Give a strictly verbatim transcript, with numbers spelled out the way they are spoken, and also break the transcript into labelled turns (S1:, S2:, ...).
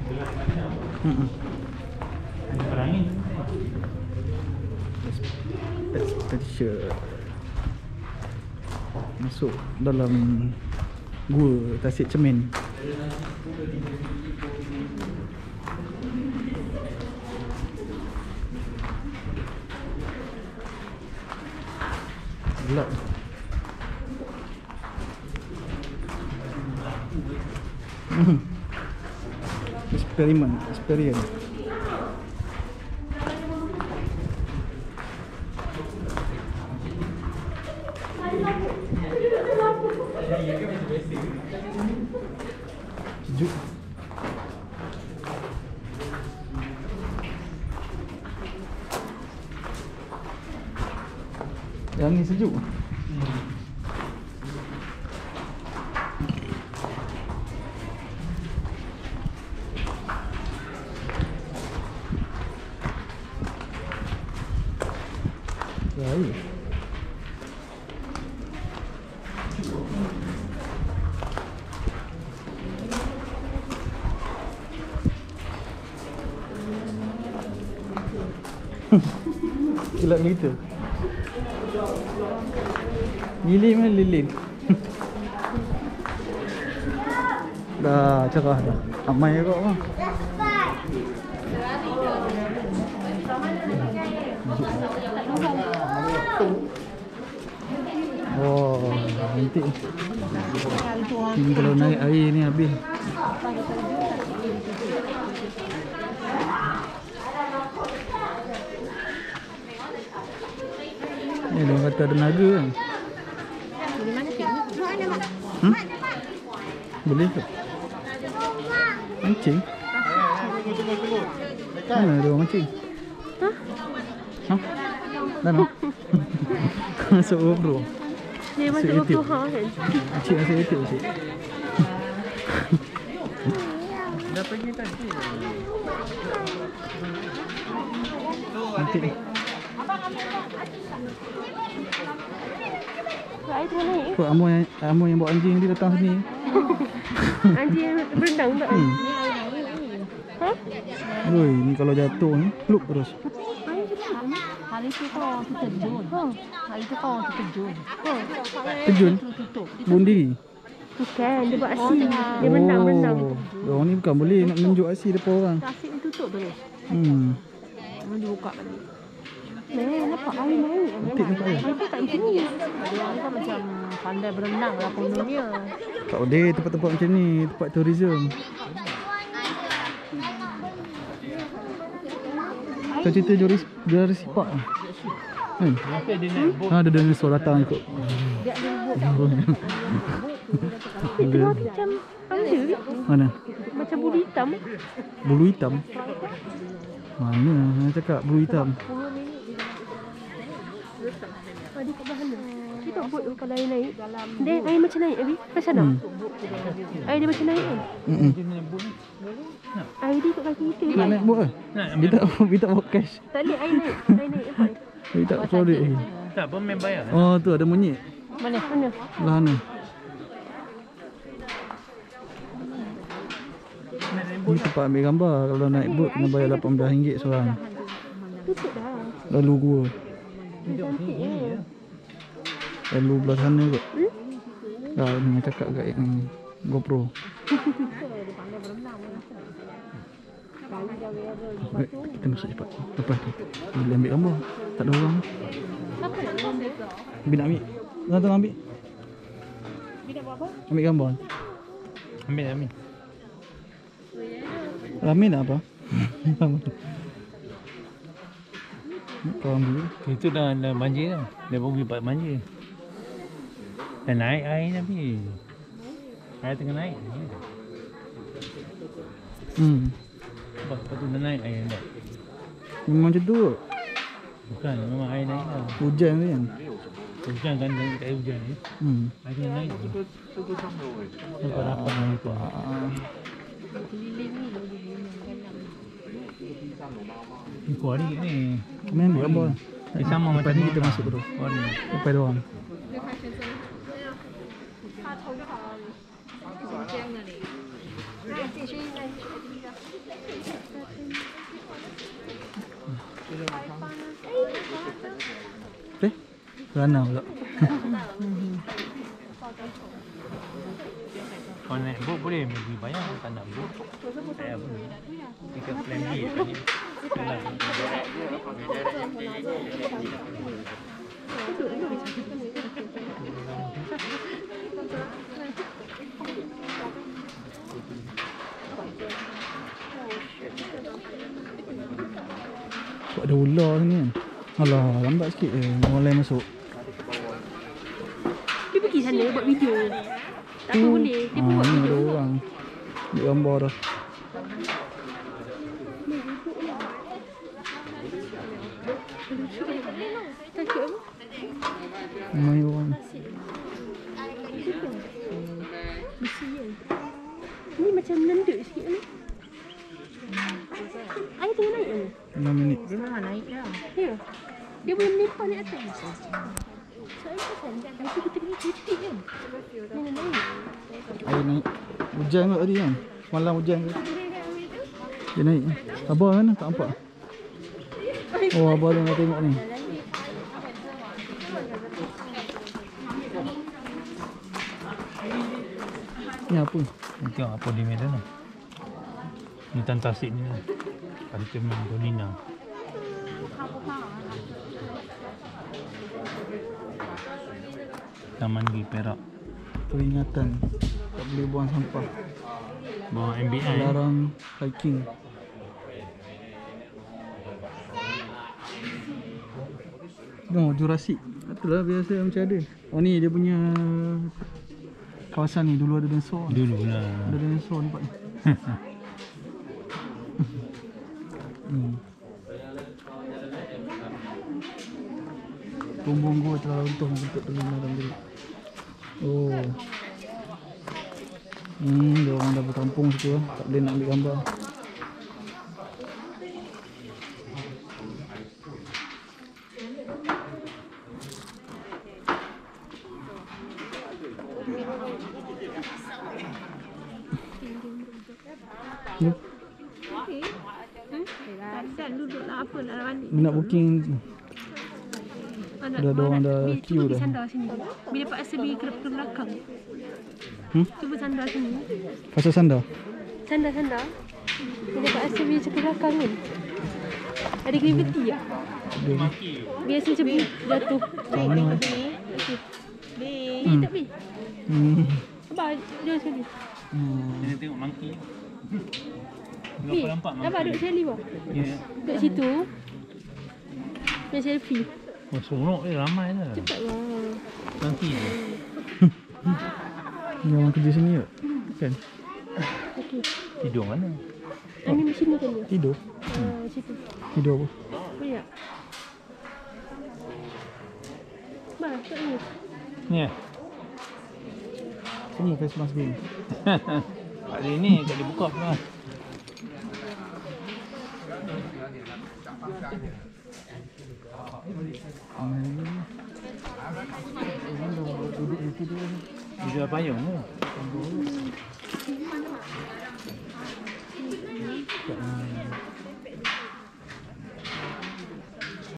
S1: Hmm.
S2: Perangin.
S1: Expedition. Masuk dalam gua Tasik Cermin. Gelap. Hmm. Eksperimen, experience. Sejuk. Yang ni sejuk. Baik. Gelap gitu. Lilin mana lilin? Dah cerah dah. Amai kau mah. Oh, nanti ini kalau naik air ni habis. Ni dia kata ada naga kan? Hmm? Boleh ke? Mancing? Mana ada orang mancing? Hah? Hah? Dah nak? Masuk GoPro.
S3: Dia masuk GoPro ha kan?
S1: Cik masuk YouTube cik.
S2: Dah pergi tadi.
S1: Nanti ni.
S3: Air tengah naik.
S1: Kau Amo yang Amo yang bawa anjing dia datang sini.
S3: Anjing yang berenang tak?
S1: Hmm.
S3: Ha?
S1: Oi, ni kalau jatuh ni pluk terus.
S4: Hari tu kau terjun. Ha. Hari tu kau terjun. Ha.
S1: Terjun?
S4: Tutup.
S1: Bunuh diri.
S3: Bukan, dia buat aksi. Dia berenang-berenang.
S1: Oh, orang ni bukan boleh nak menunjuk aksi depan orang.
S4: Tasik ni tutup terus.
S1: Hmm.
S4: Memang dia buka balik.
S3: Eh, nampak air naik.
S1: Nanti nampak ya.
S3: Air tu tak macam ni.
S4: Dia ni kan macam pandai berenang lah kononnya.
S1: Tak boleh tempat-tempat macam ni, tempat tourism. Kau cerita Jurassic Jurassic Park kan?
S2: Kenapa dia naik bot?
S1: Ha, ada dinosaur datang ikut.
S4: Dia ada bot.
S3: Itu macam ada ke?
S1: Mana?
S3: Macam bulu hitam.
S1: Bulu hitam? Mana? Saya cakap bulu hitam.
S3: Ah, dia kat bahan dia. Dia kat bot tu kalau air naik. Dia air macam naik Abi. Macam mana?
S1: Hmm.
S3: Air dia macam naik kan?
S1: Mm-mm.
S2: Dia naik bot ni.
S3: Air dia kat kaki kita.
S1: Nak naik bot ke?
S2: Nak
S1: Dia tak, dia tak bawa cash.
S3: Tak boleh air naik. Air naik nampak.
S1: Dia tak keluar duit lagi.
S2: Tak apa main bayar.
S1: Oh tu ada monyet.
S3: Mana? Mana?
S1: Belah sana. Ni tempat ambil gambar. Kalau naik bot kena bayar lapan belas ringgit seorang.
S3: Tutup dah.
S1: Lalu gua.
S3: Cantik ya.
S1: Lalu belah sana kot.
S3: Hmm?
S1: Dah dengan cakap kat yang GoPro. Baik, kita masuk cepat. Lepas tu boleh ambil gambar. Tak ada orang.
S3: Apa nak ambil?
S1: Abi nak ambil. Nak tolong ambil.
S3: Dia nak buat apa?
S1: Ambil gambar.
S2: Ambil ambil.
S1: Ramen nak apa? Kau ambil.
S2: Itu dah dah banjir dah. Dia baru pergi part banjir. Dah naik air ni tapi. Air tengah naik.
S1: Hmm.
S2: Lepas tu dah naik air dah.
S1: Memang macam tu kot.
S2: Bukan, memang air naik dah.
S1: Hujan tu kan.
S2: Hujan kan air hujan ni.
S1: Hmm.
S2: Air tengah naik. Nampak rapat nampak. Ni kuari ni.
S1: Kami ambil gambar.
S2: Dia sama
S1: Lepas
S2: macam
S1: ni
S2: ni
S1: kita masuk terus.
S2: Kuari.
S1: Lepas dia orang. Eh, Rana pula.
S2: Kalau naik boat boleh, lebih banyak tak nak boat. Saya pun. Kita plan B tadi.
S1: Kok ada ular sini kan? Alah, lambat sikit je. Orang lain masuk.
S3: Dia pergi sana buat video. Tak apa boleh. Dia pun
S1: Ah,
S3: buat
S1: ni
S3: video.
S1: ada orang. Ambil gambar dah.
S3: Takut apa?
S1: Ramai orang.
S3: Besi kan? Ni macam nenduk sikit ni. Air tengah naik ni.
S1: enam minit.
S4: Dia memang naik dah.
S3: Ya. Dia boleh melipar naik atas. Soalnya kan, nanti kita kena cuti kan? Dia nak naik.
S1: Air naik. Hujan kot tadi kan? Semalam hujan ke? Dia naik. Abah mana? Tak nampak. Oh, abah tengah tengok ni. Ni apa?
S2: Ni tengok apa di medan lah. Ni Tan Tasik ni lah. Kali Kemin Donina. Taman di Perak.
S1: Peringatan. Tak boleh buang sampah.
S2: Bawah M B I.
S1: Larang hiking. No, Jurassic. Itulah biasa macam ada. Oh ni dia punya kawasan ni dulu ada dinosaur.
S2: Dulu lah.
S1: Ada dinosaur nampak ni. Hmm. Tumbung gua telah runtuh bentuk telinga dan diri. Oh. Hmm, dia orang dah berkampung situ lah. Tak boleh nak ambil gambar. Ni,
S3: Dan duduklah apa nak balik.
S1: nak booking
S3: Anak
S1: dah ada orang dah
S3: Ni,
S1: queue
S3: cuba
S1: dah.
S3: pergi sandar sini. Bila Pak Asri pergi ke ke belakang.
S1: Hmm?
S3: Cuba sandar sini.
S1: Pasal sandar.
S3: Sandar-sandar. Bila Pak Asri pergi ke belakang kan. Ada gravity tak?
S1: Dia
S3: Biasa macam jatuh.
S1: sama.
S3: Ni tak boleh.
S1: Hmm.
S3: Abang, jom sekali.
S1: Hmm.
S2: Kita tengok monkey. Dua
S3: Ni,
S2: apa nampak monkey?
S3: abang duduk sini bang.
S2: Ya.
S3: Duduk situ. Main selfie.
S2: Oh, seronok dia ramai dah.
S3: Cepat bang.
S2: Monkey je.
S1: Ni orang kerja sini ke? Kan?
S3: Okey.
S2: Tidur mana?
S3: Ambil mesin ni kan dia.
S1: Tidur.
S3: Ah, situ.
S1: Tidur apa?
S3: Boleh tak? Bang, tak ni.
S2: Ni eh?
S1: Semua face mask ni.
S2: Hari ni tak dibuka pun lah. Dia jual payung ke?
S1: Hmm.